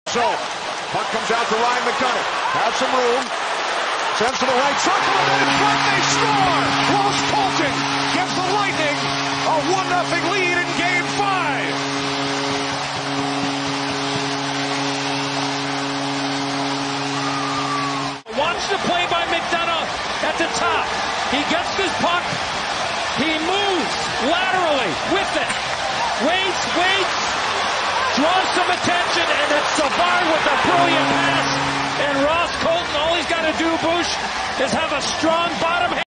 So, puck comes out to Ryan McDonough. Has some room. Sends to the right circle. And in front they score! Ross Colton gives the Lightning a 1-0 lead in Game 5. Watch the play by McDonough at the top. He gets this puck. He moves laterally with it. Waits. Draws some attention, and it's Savard with a brilliant pass. And Ross Colton, all he's got to do, Bush, is have a strong bottom hand.